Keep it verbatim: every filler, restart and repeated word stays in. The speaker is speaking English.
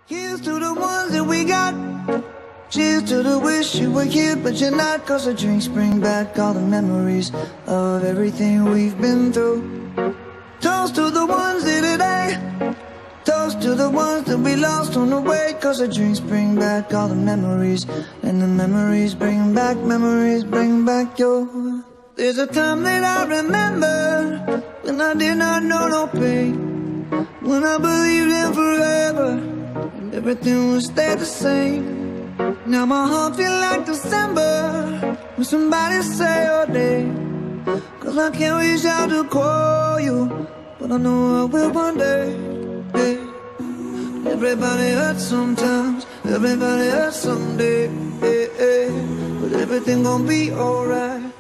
Here's to the ones that we got. Cheers to the wish you were here but you're not. Cause the drinks bring back all the memories of everything we've been through. Toast to the ones here today. Toast to the ones that we lost on the way. Cause the drinks bring back all the memories. And the memories bring back, memories bring back your. There's a time that I remember when I did not know no pain, when I believed in forever and everything would stay the same. Now my heart feel like December when somebody say your name. Cause I can't reach out to call you, but I know I will one day. Hey. Everybody hurts sometimes, everybody hurts someday. Hey, hey. But everything gon' be alright.